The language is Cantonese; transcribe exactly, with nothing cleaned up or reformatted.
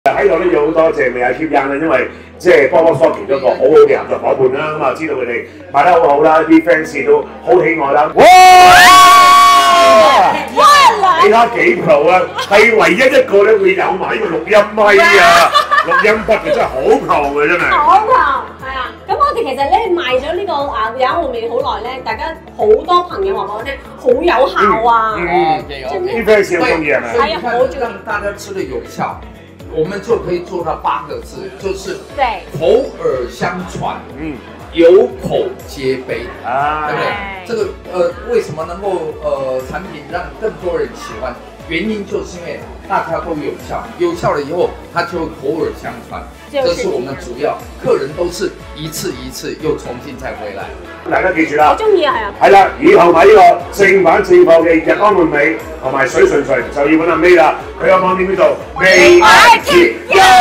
喺度咧要好多謝美亞 Keep Young 啦，因為即係幫幫 Stocking 咗個好好嘅合作伙伴啦，咁啊知道佢哋賣得好好啦，啲 fans 都好喜愛啦。哇！你睇下幾 Pro 啊，係唯一一個咧會有埋呢個錄音咪啊，錄音筆嘅真係好 Pro 嘅真係。 好 Pro 係啊，咁我哋其實咧賣咗呢個啊有後面好耐咧，大家好多朋友話俾我聽好有效啊。 嗯，啲 fans 好中意係咪？ 所以你看，讓大家吃的有效。我们就可以做到八个字，就是对口耳相传， 嗯， 有口皆碑啊， 对不对？这个呃，为什么能够呃产品让更多人喜欢？原因就是因为大家都有效，有效了以后，它就会口耳相传。这是我們主要，客人都是一次一次又重新再回來。 大家記住啦， 我中意啊，係啊。 係啦，以後買呢個正版正貨嘅日安滿美同埋水順順就要揾阿 May 啦，佢有網店叫做美愛 Keep Young。